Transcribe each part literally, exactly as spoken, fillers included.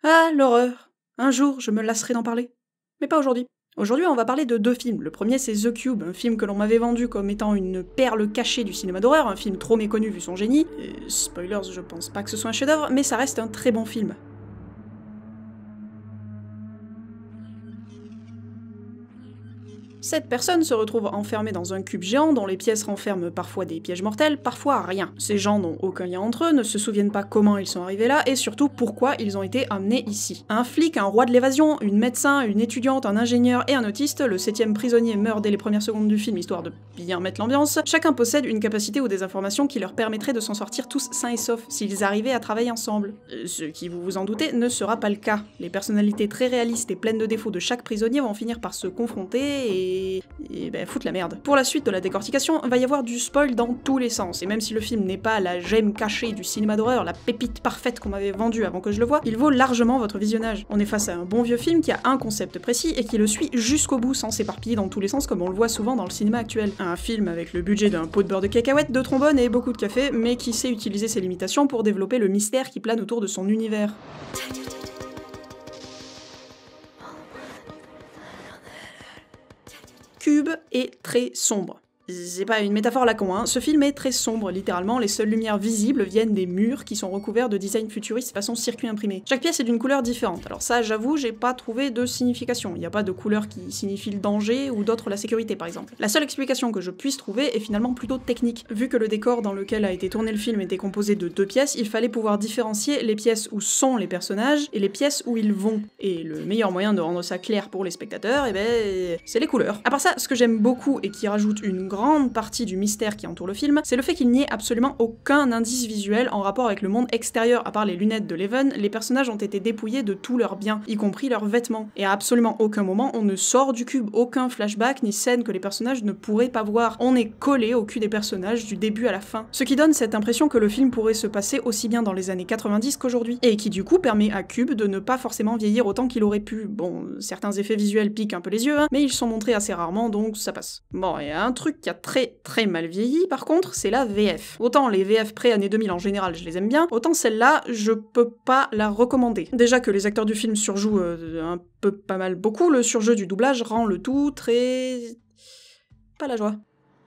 Ah, l'horreur. Un jour, je me lasserai d'en parler. Mais pas aujourd'hui. Aujourd'hui, on va parler de deux films. Le premier, c'est The Cube, un film que l'on m'avait vendu comme étant une perle cachée du cinéma d'horreur, un film trop méconnu vu son génie. Et spoilers, je pense pas que ce soit un chef-d'œuvre, mais ça reste un très bon film. Cette personne se retrouve enfermée dans un cube géant dont les pièces renferment parfois des pièges mortels, parfois rien. Ces gens n'ont aucun lien entre eux, ne se souviennent pas comment ils sont arrivés là, et surtout pourquoi ils ont été amenés ici. Un flic, un roi de l'évasion, une médecin, une étudiante, un ingénieur et un autiste, le septième prisonnier meurt dès les premières secondes du film histoire de bien mettre l'ambiance, chacun possède une capacité ou des informations qui leur permettraient de s'en sortir tous sains et saufs, s'ils arrivaient à travailler ensemble. Ce qui, vous vous en doutez, ne sera pas le cas. Les personnalités très réalistes et pleines de défauts de chaque prisonnier vont finir par se confronter et et... et ben foutre la merde. Pour la suite de la décortication, va y avoir du spoil dans tous les sens, et même si le film n'est pas la gemme cachée du cinéma d'horreur, la pépite parfaite qu'on m'avait vendue avant que je le voie, il vaut largement votre visionnage. On est face à un bon vieux film qui a un concept précis et qui le suit jusqu'au bout sans s'éparpiller dans tous les sens comme on le voit souvent dans le cinéma actuel. Un film avec le budget d'un pot de beurre de cacahuète, de trombone et beaucoup de café, mais qui sait utiliser ses limitations pour développer le mystère qui plane autour de son univers. Cube est très sombre. C'est pas une métaphore la con, hein. Ce film est très sombre, littéralement, les seules lumières visibles viennent des murs qui sont recouverts de design futuriste façon circuit imprimé. Chaque pièce est d'une couleur différente, alors ça, j'avoue, j'ai pas trouvé de signification. Il n'y a pas de couleur qui signifie le danger ou d'autres la sécurité, par exemple. La seule explication que je puisse trouver est finalement plutôt technique. Vu que le décor dans lequel a été tourné le film était composé de deux pièces, il fallait pouvoir différencier les pièces où sont les personnages et les pièces où ils vont. Et le meilleur moyen de rendre ça clair pour les spectateurs, eh ben, c'est les couleurs. À part ça, ce que j'aime beaucoup et qui rajoute une grande grande partie du mystère qui entoure le film, c'est le fait qu'il n'y ait absolument aucun indice visuel en rapport avec le monde extérieur. À part les lunettes de Leven, les personnages ont été dépouillés de tous leurs biens, y compris leurs vêtements. Et à absolument aucun moment, on ne sort du cube, aucun flashback ni scène que les personnages ne pourraient pas voir. On est collé au cul des personnages du début à la fin. Ce qui donne cette impression que le film pourrait se passer aussi bien dans les années quatre-vingt-dix qu'aujourd'hui. Et qui du coup permet à Cube de ne pas forcément vieillir autant qu'il aurait pu. Bon, certains effets visuels piquent un peu les yeux, hein, mais ils sont montrés assez rarement, donc ça passe. Bon, il y a un truc qui a très très mal vieilli, par contre, c'est la V F. Autant les V F pré-années deux mille en général, je les aime bien, autant celle-là, je peux pas la recommander. Déjà que les acteurs du film surjouent euh, un peu pas mal beaucoup, le surjeu du doublage rend le tout très... pas la joie.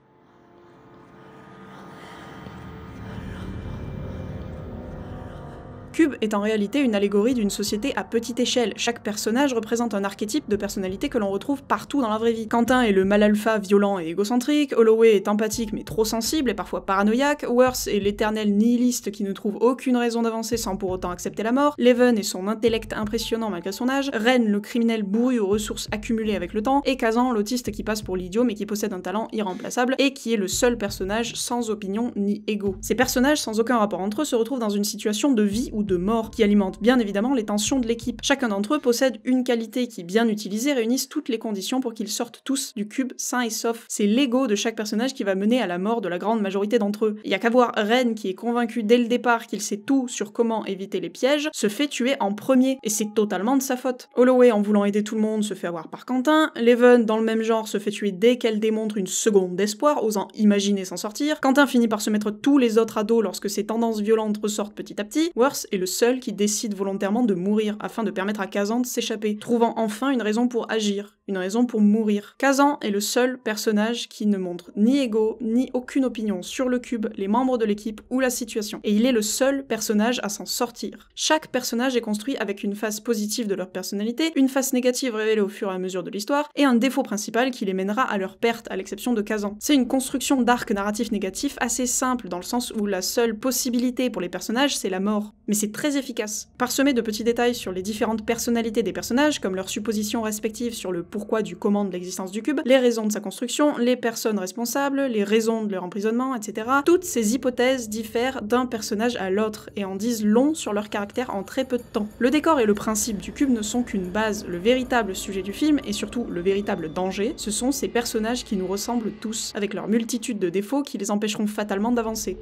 Cube est en réalité une allégorie d'une société à petite échelle. Chaque personnage représente un archétype de personnalité que l'on retrouve partout dans la vraie vie. Quentin est le mal alpha violent et égocentrique, Holloway est empathique mais trop sensible et parfois paranoïaque, Worth est l'éternel nihiliste qui ne trouve aucune raison d'avancer sans pour autant accepter la mort, Leven est son intellect impressionnant malgré son âge, Ren le criminel bourru aux ressources accumulées avec le temps, et Kazan l'autiste qui passe pour l'idiot mais qui possède un talent irremplaçable et qui est le seul personnage sans opinion ni ego. Ces personnages sans aucun rapport entre eux se retrouvent dans une situation de vie ou de mort, qui alimente bien évidemment les tensions de l'équipe. Chacun d'entre eux possède une qualité qui, bien utilisée, réunissent toutes les conditions pour qu'ils sortent tous du cube sains et saufs. C'est l'ego de chaque personnage qui va mener à la mort de la grande majorité d'entre eux. Il y a qu'à voir Ren qui est convaincu dès le départ qu'il sait tout sur comment éviter les pièges, se fait tuer en premier, et c'est totalement de sa faute. Holloway, en voulant aider tout le monde, se fait avoir par Quentin, Leven, dans le même genre, se fait tuer dès qu'elle démontre une seconde d'espoir, osant imaginer s'en sortir, Quentin finit par se mettre tous les autres à dos lorsque ses tendances violentes ressortent petit à petit, Worth est le seul qui décide volontairement de mourir afin de permettre à Kazan de s'échapper, trouvant enfin une raison pour agir, une raison pour mourir. Kazan est le seul personnage qui ne montre ni ego, ni aucune opinion sur le cube, les membres de l'équipe ou la situation, et il est le seul personnage à s'en sortir. Chaque personnage est construit avec une face positive de leur personnalité, une face négative révélée au fur et à mesure de l'histoire, et un défaut principal qui les mènera à leur perte, à l'exception de Kazan. C'est une construction d'arc narratif négatif assez simple, dans le sens où la seule possibilité pour les personnages, c'est la mort. Mais c'est très efficace. Parsemé de petits détails sur les différentes personnalités des personnages, comme leurs suppositions respectives sur le pourquoi du comment de l'existence du cube, les raisons de sa construction, les personnes responsables, les raisons de leur emprisonnement, et cetera. Toutes ces hypothèses diffèrent d'un personnage à l'autre, et en disent long sur leur caractère en très peu de temps. Le décor et le principe du cube ne sont qu'une base. Le véritable sujet du film, et surtout le véritable danger, ce sont ces personnages qui nous ressemblent tous, avec leur multitude de défauts qui les empêcheront fatalement d'avancer.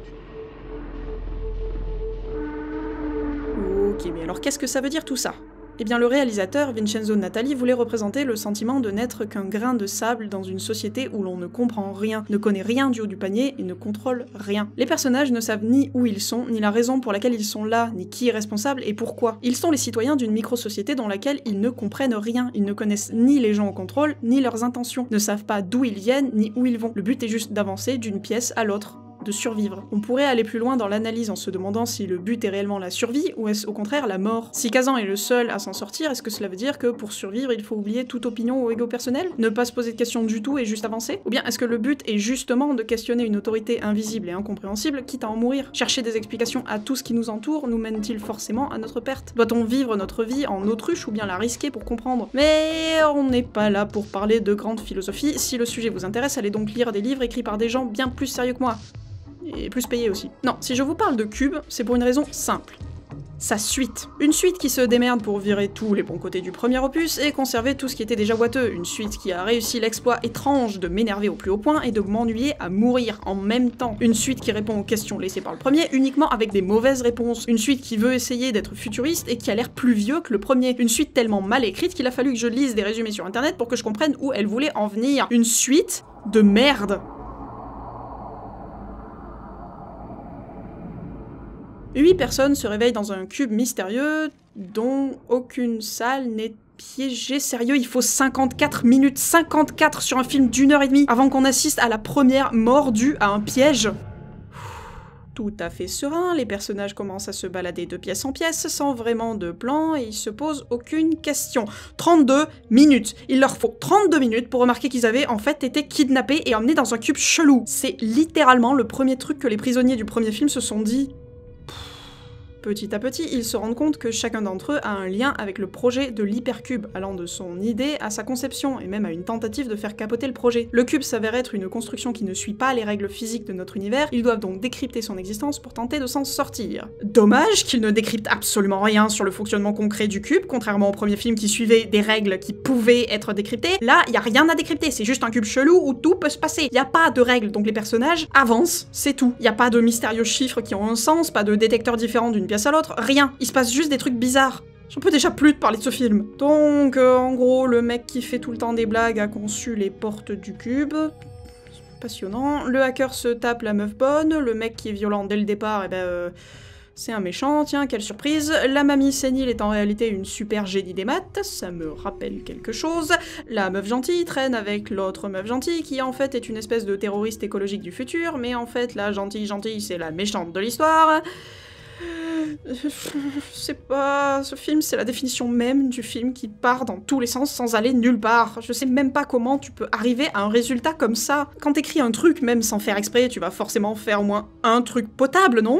Ok, mais alors qu'est-ce que ça veut dire tout ça ? Eh bien le réalisateur, Vincenzo Natali, voulait représenter le sentiment de n'être qu'un grain de sable dans une société où l'on ne comprend rien, ne connaît rien du haut du panier et ne contrôle rien. Les personnages ne savent ni où ils sont, ni la raison pour laquelle ils sont là, ni qui est responsable et pourquoi. Ils sont les citoyens d'une micro-société dans laquelle ils ne comprennent rien, ils ne connaissent ni les gens au contrôle, ni leurs intentions, ne savent pas d'où ils viennent, ni où ils vont. Le but est juste d'avancer d'une pièce à l'autre, de survivre. On pourrait aller plus loin dans l'analyse en se demandant si le but est réellement la survie ou est-ce au contraire la mort. Si Kazan est le seul à s'en sortir, est-ce que cela veut dire que pour survivre il faut oublier toute opinion ou ego personnel? Ne pas se poser de questions du tout et juste avancer? Ou bien est-ce que le but est justement de questionner une autorité invisible et incompréhensible quitte à en mourir? Chercher des explications à tout ce qui nous entoure nous mène-t-il forcément à notre perte? Doit-on vivre notre vie en autruche ou bien la risquer pour comprendre? Mais on n'est pas là pour parler de grande philosophie. Si le sujet vous intéresse, allez donc lire des livres écrits par des gens bien plus sérieux que moi. Et plus payé aussi. Non, si je vous parle de Cube, c'est pour une raison simple. Sa suite. Une suite qui se démerde pour virer tous les bons côtés du premier opus et conserver tout ce qui était déjà boiteux. Une suite qui a réussi l'exploit étrange de m'énerver au plus haut point et de m'ennuyer à mourir en même temps. Une suite qui répond aux questions laissées par le premier uniquement avec des mauvaises réponses. Une suite qui veut essayer d'être futuriste et qui a l'air plus vieux que le premier. Une suite tellement mal écrite qu'il a fallu que je lise des résumés sur internet pour que je comprenne où elle voulait en venir. Une suite de merde. Huit personnes se réveillent dans un cube mystérieux dont aucune salle n'est piégée. Sérieux, il faut cinquante-quatre minutes, cinquante-quatre sur un film d'une heure et demie avant qu'on assiste à la première mort due à un piège. Tout à fait serein, les personnages commencent à se balader de pièce en pièce sans vraiment de plan et ils se posent aucune question. trente-deux minutes. Il leur faut trente-deux minutes pour remarquer qu'ils avaient en fait été kidnappés et emmenés dans un cube chelou. C'est littéralement le premier truc que les prisonniers du premier film se sont dit. Petit à petit, ils se rendent compte que chacun d'entre eux a un lien avec le projet de l'hypercube, allant de son idée à sa conception, et même à une tentative de faire capoter le projet. Le cube s'avère être une construction qui ne suit pas les règles physiques de notre univers, ils doivent donc décrypter son existence pour tenter de s'en sortir. Dommage qu'ils ne décryptent absolument rien sur le fonctionnement concret du cube, contrairement au premier film qui suivait des règles qui pouvaient être décryptées. Là, y a rien à décrypter, c'est juste un cube chelou où tout peut se passer. Y a pas de règles, donc les personnages avancent, c'est tout. Y a pas de mystérieux chiffres qui ont un sens, pas de détecteurs différents d'une pièce à l'autre, rien. Il se passe juste des trucs bizarres. J'en peux déjà plus de parler de ce film. Donc, euh, en gros, le mec qui fait tout le temps des blagues a conçu les portes du cube. Passionnant. Le hacker se tape la meuf bonne. Le mec qui est violent dès le départ, eh ben... Euh, c'est un méchant, tiens, quelle surprise. La mamie sénile est en réalité une super génie des maths, ça me rappelle quelque chose. La meuf gentille traîne avec l'autre meuf gentille, qui en fait est une espèce de terroriste écologique du futur, mais en fait, la gentille gentille, c'est la méchante de l'histoire. Je sais pas, ce film c'est la définition même du film qui part dans tous les sens sans aller nulle part. Je sais même pas comment tu peux arriver à un résultat comme ça. Quand t'écris un truc, même sans faire exprès, tu vas forcément faire au moins un truc potable, non ?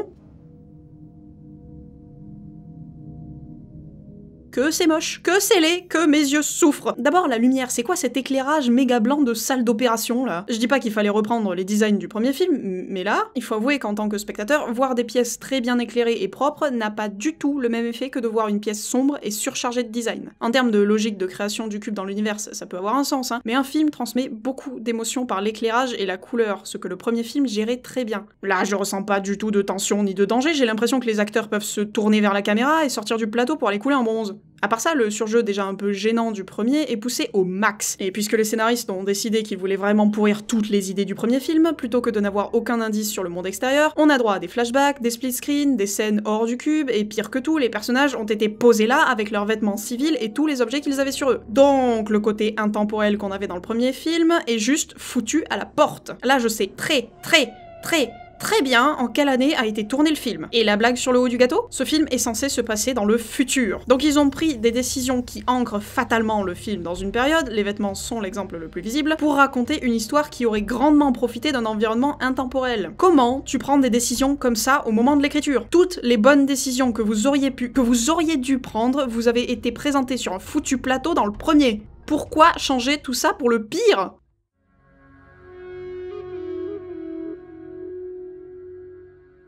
Que c'est moche, que c'est laid, que mes yeux souffrent. D'abord, la lumière, c'est quoi cet éclairage méga blanc de salle d'opération, là? Je dis pas qu'il fallait reprendre les designs du premier film, mais là, il faut avouer qu'en tant que spectateur, voir des pièces très bien éclairées et propres n'a pas du tout le même effet que de voir une pièce sombre et surchargée de design. En termes de logique de création du cube dans l'univers, ça peut avoir un sens, hein, mais un film transmet beaucoup d'émotions par l'éclairage et la couleur, ce que le premier film gérait très bien. Là, je ressens pas du tout de tension ni de danger, j'ai l'impression que les acteurs peuvent se tourner vers la caméra et sortir du plateau pour aller couler en bronze. À part ça, le surjeu déjà un peu gênant du premier est poussé au max. Et puisque les scénaristes ont décidé qu'ils voulaient vraiment pourrir toutes les idées du premier film, plutôt que de n'avoir aucun indice sur le monde extérieur, on a droit à des flashbacks, des split screens, des scènes hors du cube, et pire que tout, les personnages ont été posés là avec leurs vêtements civils et tous les objets qu'ils avaient sur eux. Donc le côté intemporel qu'on avait dans le premier film est juste foutu à la porte. Là je sais très très très très bien en quelle année a été tourné le film. Et la blague sur le haut du gâteau? Ce film est censé se passer dans le futur. Donc ils ont pris des décisions qui ancrent fatalement le film dans une période, les vêtements sont l'exemple le plus visible, pour raconter une histoire qui aurait grandement profité d'un environnement intemporel. Comment tu prends des décisions comme ça au moment de l'écriture? Toutes les bonnes décisions que vous auriez pu, que vous auriez dû prendre, vous avez été présentées sur un foutu plateau dans le premier. Pourquoi changer tout ça pour le pire?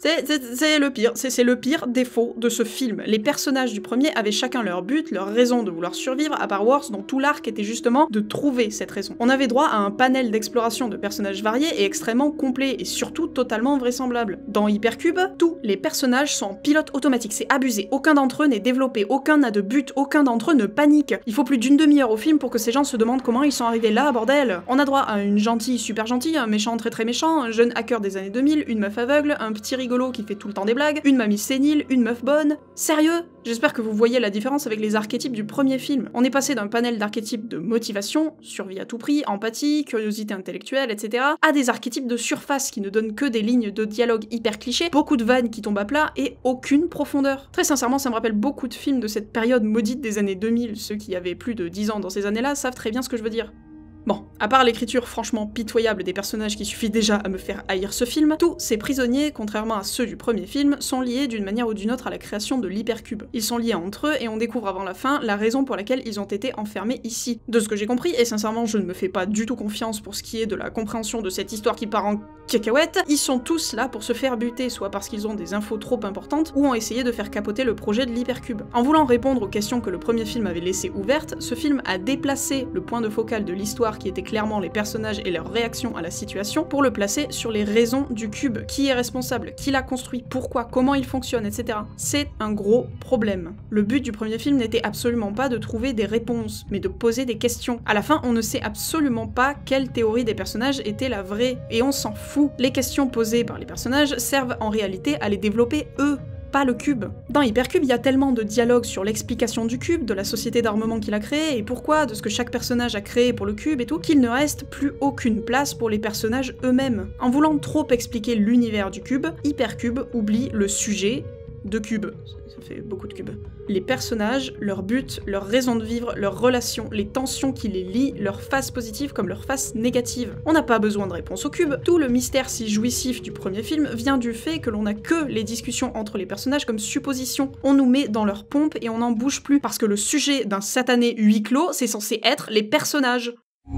C'est le pire, c'est le pire défaut de ce film. Les personnages du premier avaient chacun leur but, leur raison de vouloir survivre, à part Wars, dont tout l'arc était justement de trouver cette raison. On avait droit à un panel d'exploration de personnages variés et extrêmement complet, et surtout totalement vraisemblable. Dans Hypercube, tous les personnages sont en pilote automatique, c'est abusé, aucun d'entre eux n'est développé, aucun n'a de but, aucun d'entre eux ne panique. Il faut plus d'une demi-heure au film pour que ces gens se demandent comment ils sont arrivés là, bordel. On a droit à une gentille super gentille, un méchant très très méchant, un jeune hacker des années deux mille, une meuf aveugle, un petit rigolo qui fait tout le temps des blagues, une mamie sénile, une meuf bonne. Sérieux? J'espère que vous voyez la différence avec les archétypes du premier film. On est passé d'un panel d'archétypes de motivation, survie à tout prix, empathie, curiosité intellectuelle, et cetera, à des archétypes de surface qui ne donnent que des lignes de dialogue hyper clichés, beaucoup de vannes qui tombent à plat et aucune profondeur. Très sincèrement, ça me rappelle beaucoup de films de cette période maudite des années deux mille. Ceux qui avaient plus de dix ans dans ces années-là savent très bien ce que je veux dire. Bon, à part l'écriture franchement pitoyable des personnages qui suffit déjà à me faire haïr ce film, tous ces prisonniers, contrairement à ceux du premier film, sont liés d'une manière ou d'une autre à la création de l'hypercube. Ils sont liés entre eux et on découvre avant la fin la raison pour laquelle ils ont été enfermés ici. De ce que j'ai compris, et sincèrement je ne me fais pas du tout confiance pour ce qui est de la compréhension de cette histoire qui part en cacahuète, ils sont tous là pour se faire buter, soit parce qu'ils ont des infos trop importantes, ou ont essayé de faire capoter le projet de l'hypercube. En voulant répondre aux questions que le premier film avait laissées ouvertes, ce film a déplacé le point de focal de l'histoire qui étaient clairement les personnages et leurs réactions à la situation, pour le placer sur les raisons du cube. Qui est responsable? Qui l'a construit? Pourquoi? Comment il fonctionne? et cetera. C'est un gros problème. Le but du premier film n'était absolument pas de trouver des réponses, mais de poser des questions. À la fin, on ne sait absolument pas quelle théorie des personnages était la vraie, et on s'en fout. Les questions posées par les personnages servent en réalité à les développer eux, pas le cube. Dans Hypercube, il y a tellement de dialogues sur l'explication du cube, de la société d'armement qu'il a créée, et pourquoi, de ce que chaque personnage a créé pour le cube et tout, qu'il ne reste plus aucune place pour les personnages eux-mêmes. En voulant trop expliquer l'univers du cube, Hypercube oublie le sujet de cube. Ça fait beaucoup de cubes. Les personnages, leur but, leur raison de vivre, leurs relations, les tensions qui les lient, leurs faces positives comme leurs faces négatives. On n'a pas besoin de réponse au cube. Tout le mystère si jouissif du premier film vient du fait que l'on n'a que les discussions entre les personnages comme suppositions. On nous met dans leur pompe et on n'en bouge plus, parce que le sujet d'un satané huis clos, c'est censé être les personnages.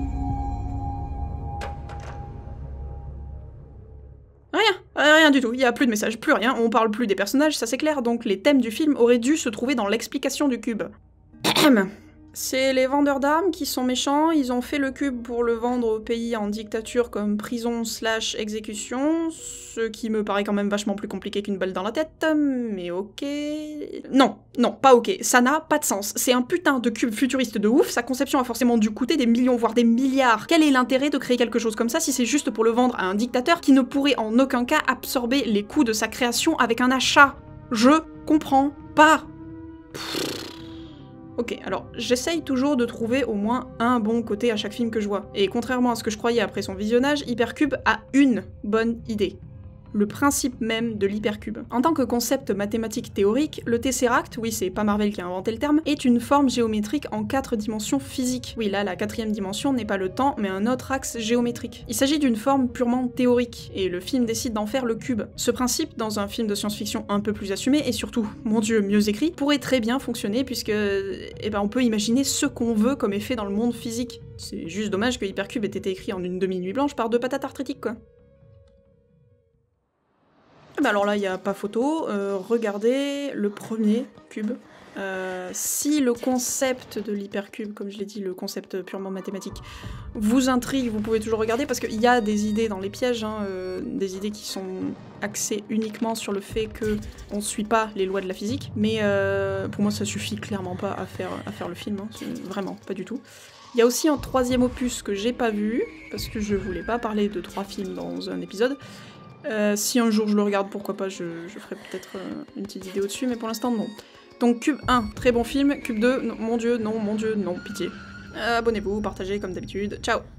Rien, rien du tout, il y a plus de message, plus rien, on parle plus des personnages, ça c'est clair, donc les thèmes du film auraient dû se trouver dans l'explication du cube. C'est les vendeurs d'armes qui sont méchants, ils ont fait le cube pour le vendre aux pays en dictature comme prison slash exécution, ce qui me paraît quand même vachement plus compliqué qu'une balle dans la tête, mais ok... Non, non, pas ok, ça n'a pas de sens. C'est un putain de cube futuriste de ouf, sa conception a forcément dû coûter des millions voire des milliards. Quel est l'intérêt de créer quelque chose comme ça si c'est juste pour le vendre à un dictateur qui ne pourrait en aucun cas absorber les coûts de sa création avec un achat? Je comprends pas. Ok, alors j'essaye toujours de trouver au moins un bon côté à chaque film que je vois, et contrairement à ce que je croyais après son visionnage, Hypercube a une bonne idée. Le principe même de l'hypercube. En tant que concept mathématique théorique, le Tesseract, oui c'est pas Marvel qui a inventé le terme, est une forme géométrique en quatre dimensions physiques. Oui là, la quatrième dimension n'est pas le temps, mais un autre axe géométrique. Il s'agit d'une forme purement théorique, et le film décide d'en faire le cube. Ce principe, dans un film de science-fiction un peu plus assumé, et surtout, mon dieu, mieux écrit, pourrait très bien fonctionner puisque, eh ben on peut imaginer ce qu'on veut comme effet dans le monde physique. C'est juste dommage que Hypercube ait été écrit en une demi-nuit blanche par deux patates arthritiques quoi. Bah alors là, il n'y a pas photo. Euh, regardez le premier cube. Euh, si le concept de l'hypercube, comme je l'ai dit, le concept purement mathématique, vous intrigue, vous pouvez toujours regarder, parce qu'il y a des idées dans les pièges, hein, euh, des idées qui sont axées uniquement sur le fait qu'on ne suit pas les lois de la physique, mais euh, pour moi ça suffit clairement pas à faire, à faire le film, hein, vraiment, pas du tout. Il y a aussi un troisième opus que j'ai pas vu, parce que je voulais pas parler de trois films dans un épisode. Euh, si un jour je le regarde, pourquoi pas, je, je ferai peut-être euh, une petite vidéo dessus, mais pour l'instant non. Donc Cube un, très bon film, Cube deux, non, mon dieu, non, mon dieu, non, pitié. Euh, abonnez-vous, partagez comme d'habitude, ciao.